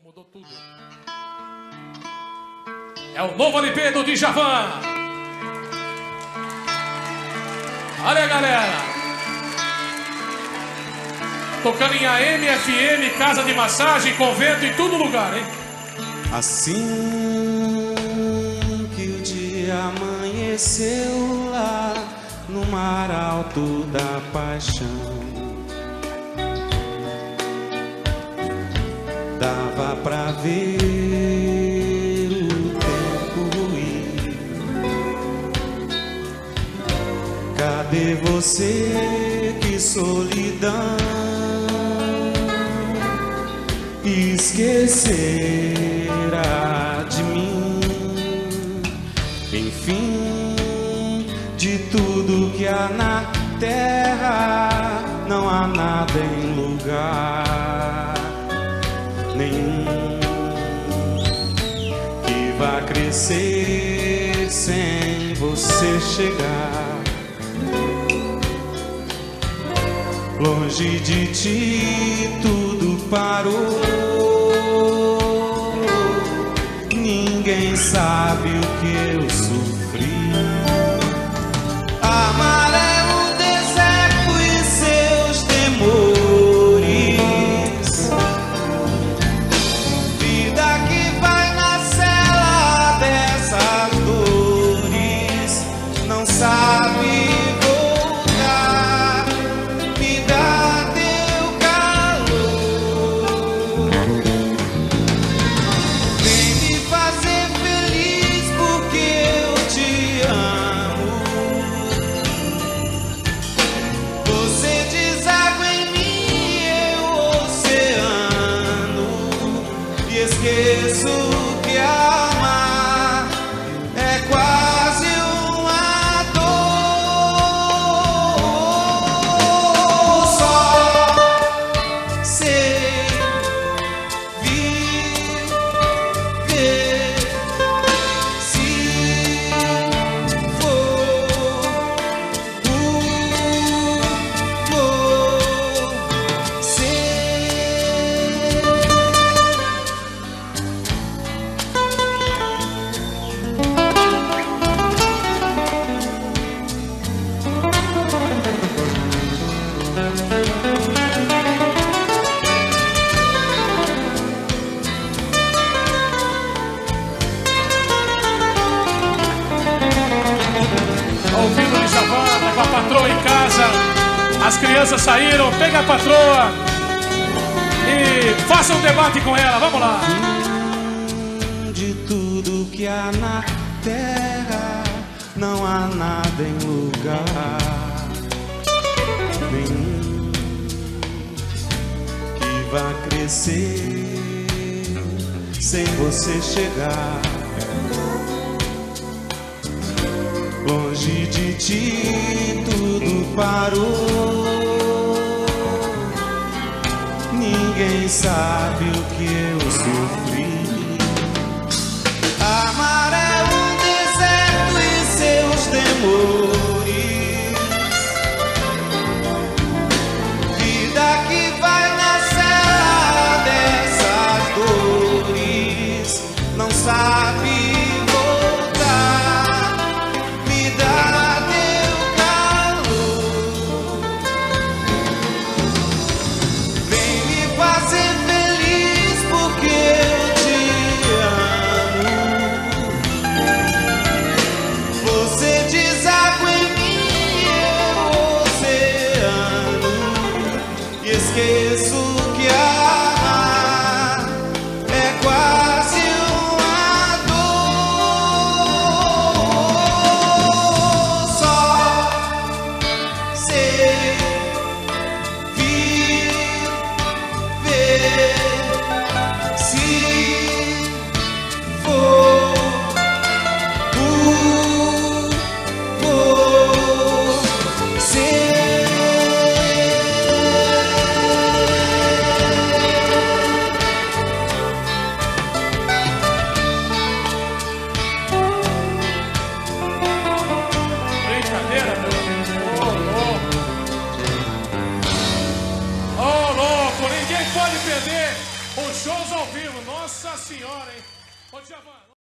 Mudou tudo. É o novo LP do Djavan. Olha, galera. Tocando em AM, FM, casa de massagem, convento, em todo lugar, hein? Assim que o dia amanheceu lá no mar alto da paixão, dava pra ver o tempo ir. Cadê você, que solidão, esquecerá de mim? Enfim, de tudo que há na terra, não há nada em lugar nenhum que vá crescer sem você chegar. Longe de ti tudo parou, ninguém sabe o que eu sofri. Amar é o deserto e seus temores, vida que vai na cela dessas dores, não sabe voltar, me dá teu calor, vem me fazer feliz porque eu te amo. Você deságua em mim, eu oceano, e esqueço que amar é quase uma dor. Só sei viver se for você. Ouvindo o Djavan, tá com a patroa em casa. As crianças saíram, pega a patroa e faça um debate com ela, vamos lá. De tudo que há na terra, não há nada em lugar nenhum que vá crescer sem você chegar. Longe de ti tudo parou, ninguém sabe o que eu sofri. Amar é um deserto e seus temores, vida que vai na cela dessas dores, não sabe voltar, me dá teu calor, vem me fazer feliz porque eu te amo. Você desabafou vivo, nossa senhora, hein? Ô, Djavan.